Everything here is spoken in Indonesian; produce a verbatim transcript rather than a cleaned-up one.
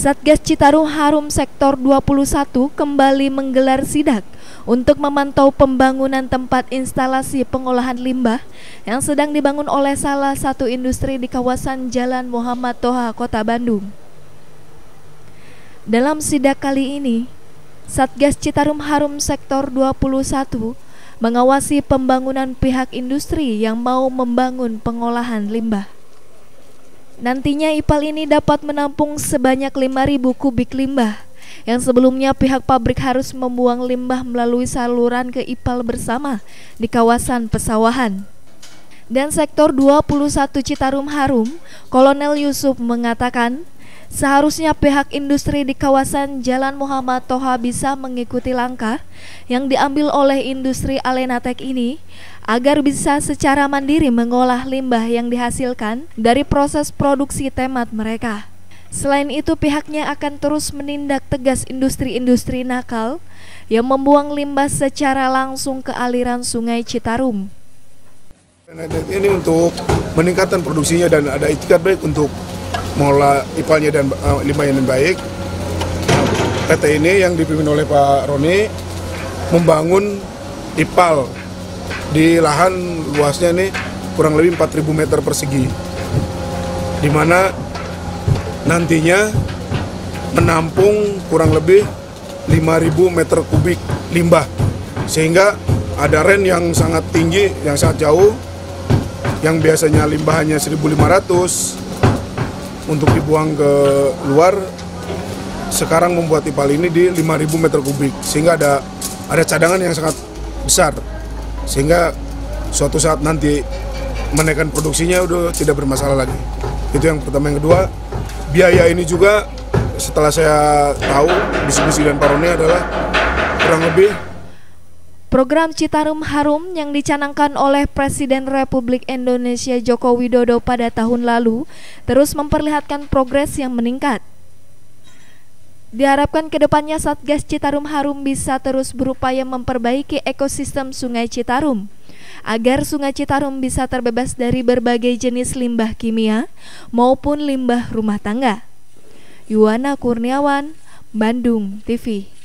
Satgas Citarum Harum Sektor dua puluh satu kembali menggelar sidak untuk memantau pembangunan tempat instalasi pengolahan limbah yang sedang dibangun oleh salah satu industri di kawasan Jalan Muhammad Toha, Kota Bandung. Dalam sidak kali ini, Satgas Citarum Harum Sektor dua puluh satu mengawasi pembangunan pihak industri yang mau membangun pengolahan limbah. Nantinya I P A L ini dapat menampung sebanyak lima ribu kubik limbah, yang sebelumnya pihak pabrik harus membuang limbah melalui saluran ke I P A L bersama di kawasan pesawahan. Dan Sektor dua puluh satu Citarum Harum, Kolonel Yusuf mengatakan, seharusnya pihak industri di kawasan Jalan Muhammad Toha bisa mengikuti langkah yang diambil oleh industri Alenatek ini agar bisa secara mandiri mengolah limbah yang dihasilkan dari proses produksi temat mereka. Selain itu, pihaknya akan terus menindak tegas industri-industri nakal yang membuang limbah secara langsung ke aliran Sungai Citarum. Ini untuk meningkatkan produksinya dan ada itikat baik untuk mengolah I P A L-nya dan uh, limbah yang baik. P T ini yang dipimpin oleh Pak Roni membangun I P A L di lahan luasnya ini kurang lebih empat ribu meter persegi, di mana nantinya menampung kurang lebih lima ribu meter kubik limbah, sehingga ada ren yang sangat tinggi, yang sangat jauh, yang biasanya limbah hanya seribu lima ratus untuk dibuang ke luar, sekarang membuat I P A L ini di lima ribu meter kubik, sehingga ada ada cadangan yang sangat besar, sehingga suatu saat nanti menaikkan produksinya udah tidak bermasalah lagi. Itu yang pertama. Yang kedua, biaya ini juga setelah saya tahu diskusi dan Pak Roni adalah kurang lebih program Citarum Harum yang dicanangkan oleh Presiden Republik Indonesia Joko Widodo pada tahun lalu terus memperlihatkan progres yang meningkat. Diharapkan kedepannya Satgas Citarum Harum bisa terus berupaya memperbaiki ekosistem Sungai Citarum, agar Sungai Citarum bisa terbebas dari berbagai jenis limbah kimia maupun limbah rumah tangga. Yuwana Kurniawan, Bandung T V.